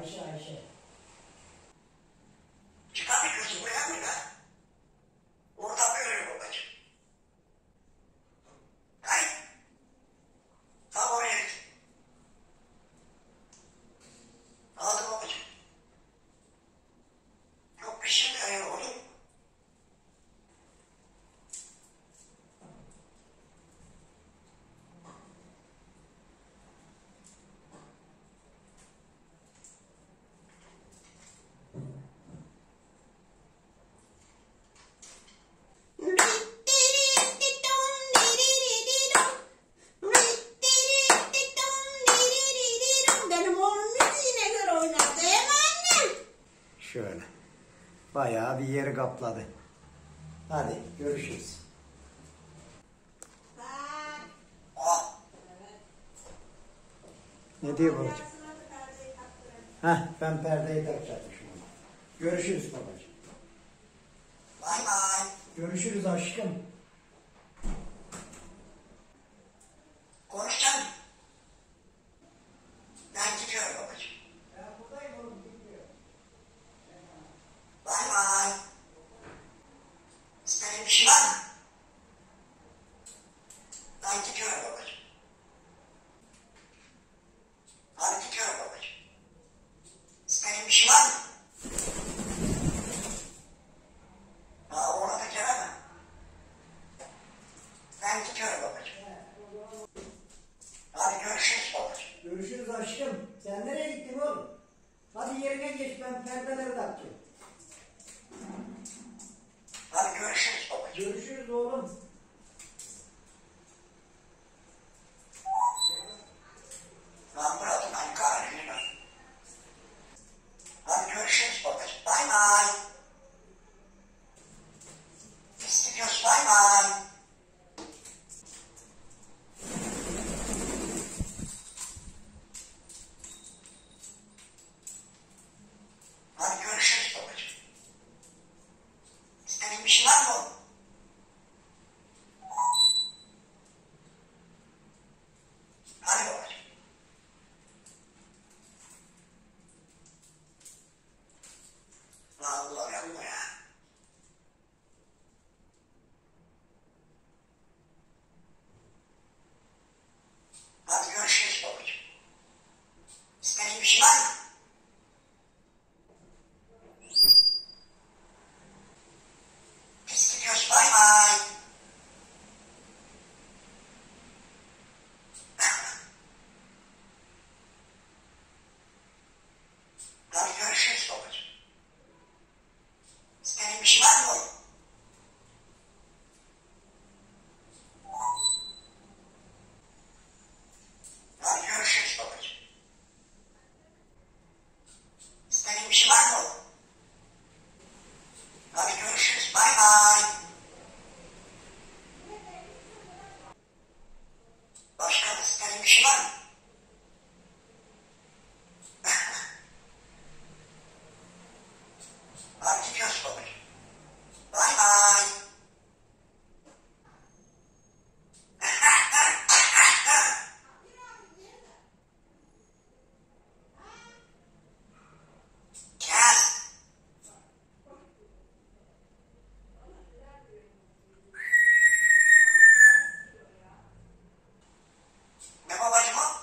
Ayşe. Çıkamıyorsun buraya mı lan? Orada böyle babacığım. Hayır. Tam oraya git. Aldı babacığım. Yok bir şey de hayır oğlum. Şöyle. Bayağı bir yeri kapladı. Hadi görüşürüz. Ne diyor babacığım? Ben perdeyi takacakmışım ona. Görüşürüz babacığım. Bay bay. Görüşürüz aşkım. Konuşacağım. Ben gidiyorum babacığım. Ben buradayım oğlum, gidiyor. Bay bay. İstediğin bir şey var mı? Ben gidiyorum babacığım. Hadi gidiyorum babacığım. İstediğin bir şey var mı? Ona da gelemem. Ben gidiyorum babacığım. Hadi görüşürüz babacığım. Görüşürüz aşkım. Sen nereye gittin oğlum? Hadi yerine geç, ben perdeleri takacağım. Hadi görüşürüz babacığım. Görüşürüz oğlum. Ben bıraktım hani kahveni ben. Hadi görüşürüz babacığım. Bay bay. Biz gidiyoruz. Bay bay. Hadi görüşürüz babacığım. İstediğin bir şey var mı oğlum? Hadi babacığım. Allah Allah ya. Hadi görüşürüz babacığım. İstediğin bir şey var mı? Biz gidiyoruz. Bay bay. Hadi görüşürüz babacığım. İstediğin bir şey var mı oğlum? Hadi görüşürüz babacığım. İstediğin bir şey var mı oğlum? Hadi görüşürüz. Bay bay. Başka istediğin bir şey var mı? Hadi gidiyoruz babacığım. Bay bay. Kes. Ne babacığım o?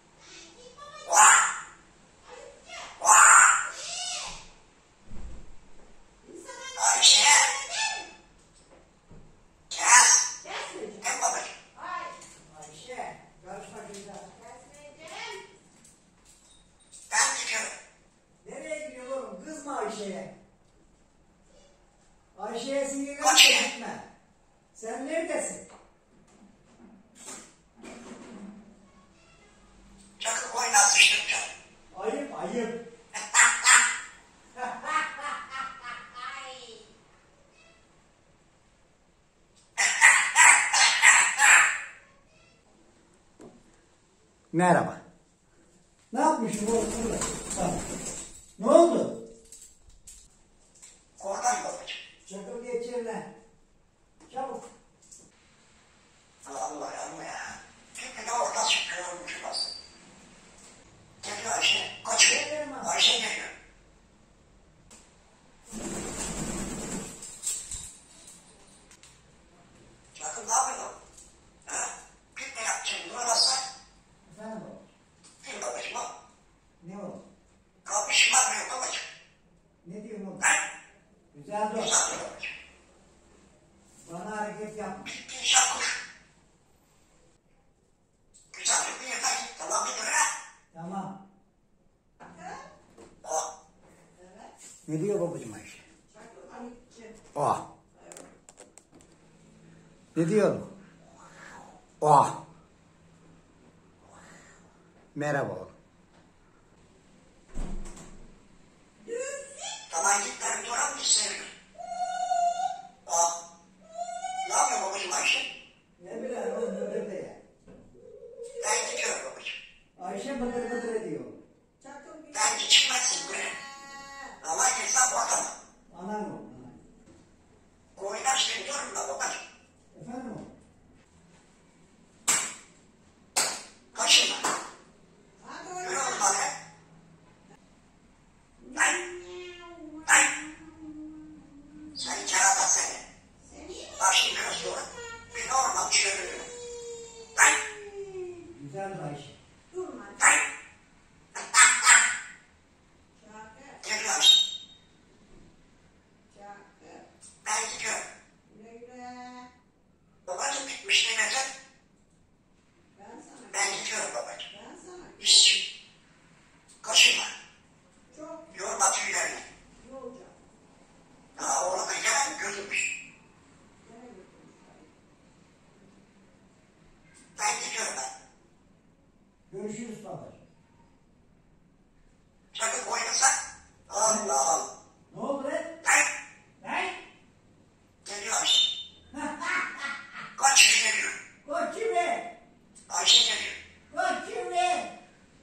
Vah! Vah! Ayşe! Kes! Ne babacığım? Ayşe, karışma güzel. Ben gidiyorum. Nereye gidiyorsun oğlum? Kızma Ayşe'ye. Ayşe'ye sinirlenme, Kaç. gitme. Sen neredesin? Çakıl boyuna sıçtım canım. Ayıp, ayıp. Merhaba. Ne yapmışım oğlum burada? Tamam. Ne oldu? Oradan babacığım. Çakıl geç yerine. Çabuk. Allah Allah ya. Çünkü de orada çıkıyormuş nasıl. Geliyor Ayşe. Kaçıyor. Verme. Ayşe geliyor. Çakır ne yapıyor? Ha? Bir ne yapacağım? Duramazsa Efendim baba. bir babacığım o. Ne o? Kalmış var mı yok babacığım? Ne diyorsun oğlum? Ha? Güzel dur. Güzel bir babacığım. Bana hareket yapma. Bir şakuş. Güzel bir yeter. Tamam bir dur ha. Tamam. O. Ne diyor babacığım Ayşe? Oh. Ne diyor? Oh. Merhaba oğlum. Tamam git ben duran bir seviyorum. O. Ne yapıyor babacığım Ayşe? Ne bileyim oğlum bıdır de ya. Ben gidiyorum babacığım. Ayşe bıdır bıdır ediyor. Belki çıkmazsın buraya. Ama hesap ortada. Anan o. Anan. Koyunlar seviyorum da babacığım. Efendim oğlum? Kaçınma. Yürü oğlum bana. Ay. Ay. Seni kerata seni. Başını gözlüğü. Bir normal çürüyor. Ay. Güzel Ayşe. Ay. Geliyoruz. Ben gidiyorum. Babacığım bitmiş ne neden? Ben gidiyorum babacığım. Hiç. Kaşınma. Yorma tüylerini. Daha orada gelen görülmüş. Ben gidiyorum ben. Görüşürüz babacığım. Sakın oynasa. Allah Allah. Ne oldu lan? Ay. Lan? Geliyoruz. Kaç geliyor. Koç kimi? Ayşe geliyor. Koç kimi?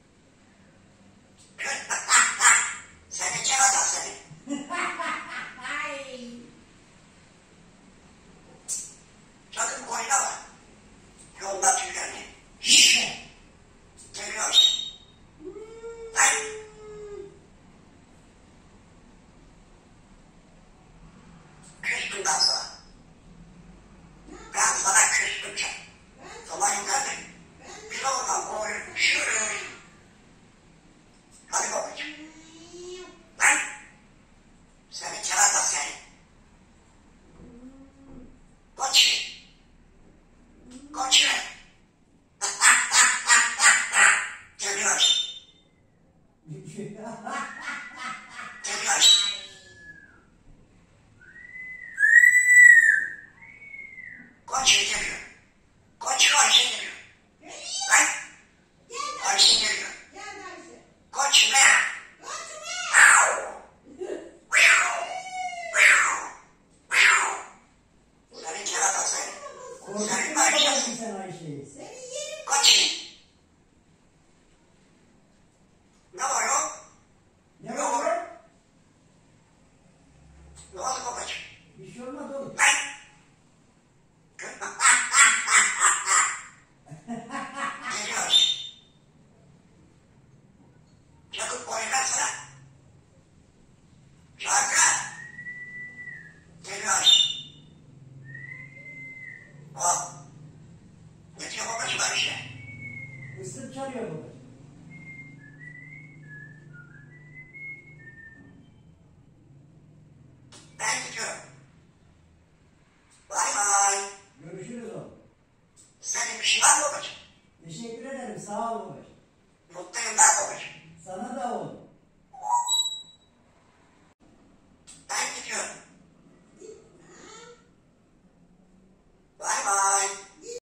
Seni kerata seni. Ay. Sakın oynama. Yolda tüylerini. Şşş. Geliyoruz. Ay. Küstüm ben sana. Ben sana küstüm sen. Zaman geldi. Bir oradan koyun. Şuraya. Hadi babacığım. Lan. Seni kerata seni. Kaç. Kaç. Geliyoruz. Geliyoruz. Kaç geliyor. Kaç Ayşe geliyor. Lan. Ayşe geliyor. Kaç ne? Seni kerata seni. Senin Korkuttun Ayşe. babacığım sen Ayşe'yi. Kaç. Ne var o? Ne var lan? Ne oldu babacığım? Bir şey olmadı oğlum. Lan. Geliyoruz. Yakıp oynarsa. Şarkı. Geliyoruz. O. Ne diyor babacığım Ayşe? Islık çalıyor babacığım. Ben gidiyorum. Bay bay. Görüşürüz oğlum. Senin bir şey var mı babacığım? Teşekkür ederim. Sağ ol babacığım. Mutluyum ben babacığım. Sana da oğlum.